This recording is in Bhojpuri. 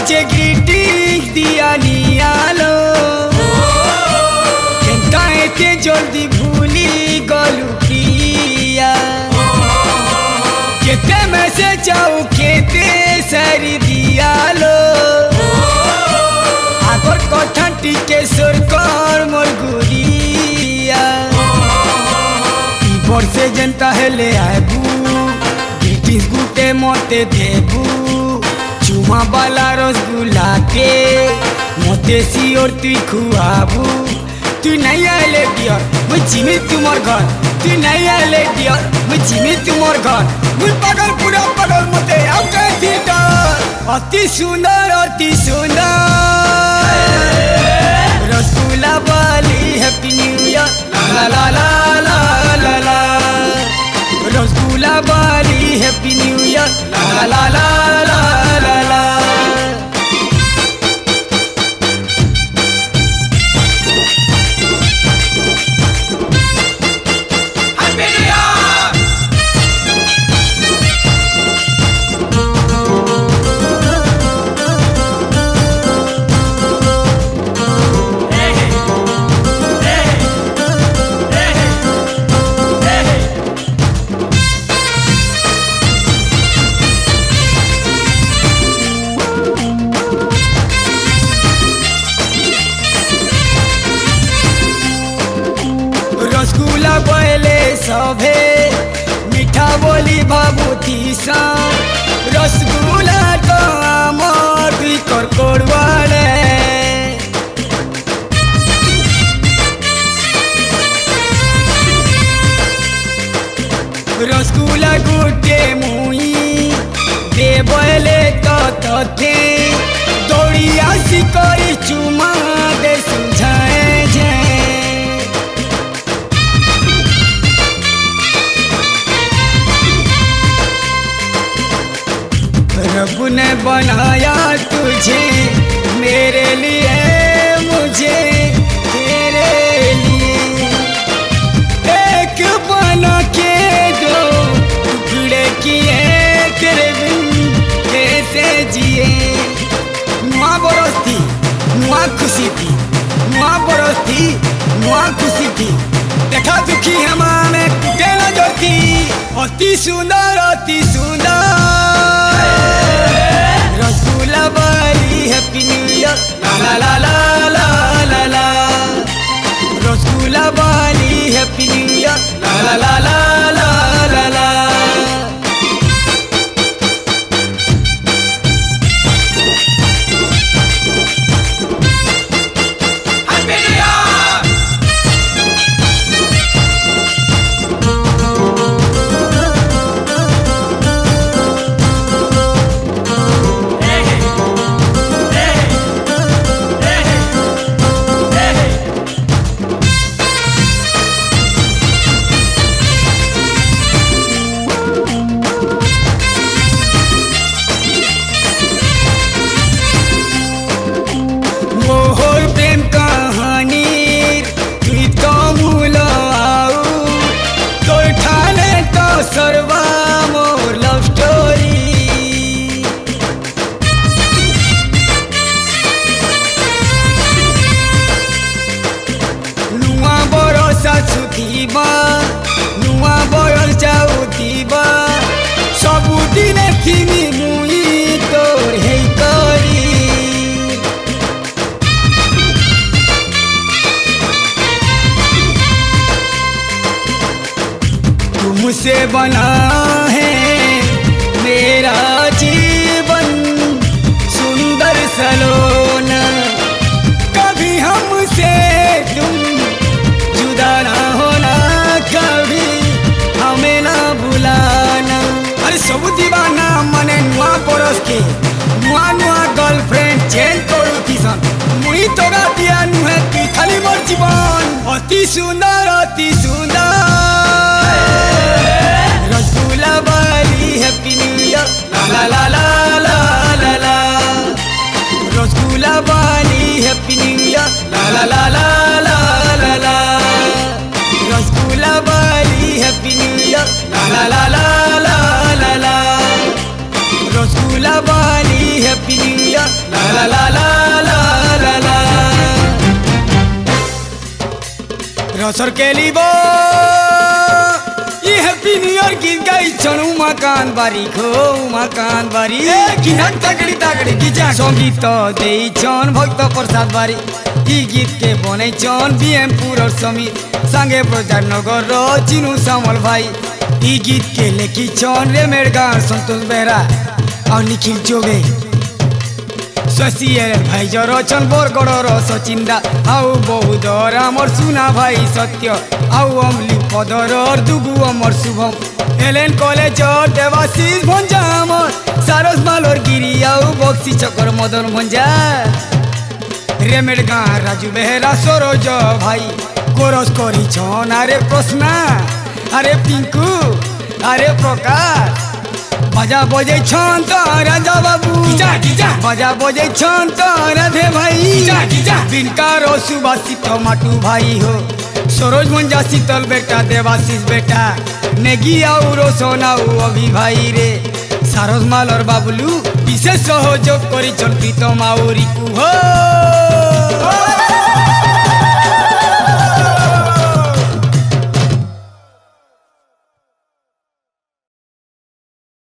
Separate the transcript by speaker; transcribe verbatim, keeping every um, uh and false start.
Speaker 1: जे ग्रीटिंग दिया नियालो केंता एते जल्दी भूली गलु प्रिया केते मैसेज आउ केते सारी दियालो आगर कथा टिके सरकार मोर गुरिया वर्षे जनता हेले आबू ब्रिटिश गुटे मते देबू चुमा बाला रसगुल्ला के मते सियोर तुई खुआबू तू नहीं आले डियर मुझ जिमी तुमर घर तू नहीं आले डियर मुझ जिमी तुमर घर मुझ पागल पूरा पागल मते आउ के थिएटर अति सुंदर अति सुंदर रसगुल्ला वाली हैप्पी न्यू ईयर ला ला ला ला ला ला रसगुल्ला वाली हैप्पी न्यू ईयर ला ला ला ला ला ला रसगुल्ला बोले सभे मीठा बोली भाबुती सा रसगुल्ला तो आमर भी करकोड़वाले रसगुल्ला गुटे मुई दे बोले तो तथे दौड़ी आसी करी चुमा दे सुझाए प्रभु ने बनाया तुझे मेरे लिए मुझे तेरे लिए एक बना के दो टुकड़े किए तेरे बिन कैसे जिए नुआ बरस थी नुआ खुशी थी नुआ बरस थी नुआ खुशी थी देखा दुखी हमारे कुटेला जो थी अति सुंदर अति सुंदर रसगुल्ला वाली हैप्पी न्यू ईयर ला ला ला ला ला ला रसगुल्ला वाली हैप्पी न्यू ईयर ला ला ला ला ला ला सर्वा मोर लव स्टोरी नुआ बरसा सुखीबा नुआ बरस जाउतीबा सबुदिन थिनी मुई तोर हे करी तुमसे बना है मेरा जीवन सुंदर सलोना कभी हमसे तुम जुदा ना होना कभी हमें ना भुलाना अरे सब दीवाना मने नुआ बरस के नुआ नुआ गर्लफ्रेंड चेंज करू किसान मुई तोरा दिया नुहे तू खाली मोर जीवन अति सुंदर अति सुंदर रसगुल्ला वाली हैप्पी न्यू ईयर ला ला ला ला ला ला रसगुल्ला वाली हैप्पी न्यू ईयर ला ला ला ला ला ला ला रसगुल्ला वाली हैप्पी न्यू ईयर ला ला ला ला ला ला रसगुल्ला वाली हैप्पी न्यू ईयर बसर के लिबो ये हैप्पी न्यू ईयर गीत गाई चनु मकान बारी खो मकान बारी किनाक तागड़ी तागड़ी गिजा संगीत देई चन भक्त प्रसाद बारी ई गीत के बने चन बीएमपुर और समीर संगे प्रचार नगर रो चिनु सामल भाई ई गीत के लेखी चन रेमेर गाँव संतोष बेहरा और निखिल जोगे शशियर भाई जर चन बरगढ़ सचिन दा आउ बहुदर आमर सुना भाई सत्य आउ अमली पदर दुगु अमर शुभम एलेन कॉलेज देवाशीष भंजा आमर सारस मालोर गिरी आउ बक्सी चकर मदन भंजा रेमेर गाँ राजू बेहरा सरोज भाई कोरस करी छन अरे प्रश्ना अरे पिंकू अरे प्रकाश बाजा बजे छन तो राजा बाबू गिजा गिजा बाजा बजे छन तो राधे भाई गिजा गिजा बिनकार सुभाषित माटू भाई हो सरोज मंजा शीतल बेटा देवाशीष बेटा नेगी आउ रोशन आउ अभी भाई रे सारस माल और बाबुलू विशेष सहयोग करी प्रीतम आउ रिकू हो।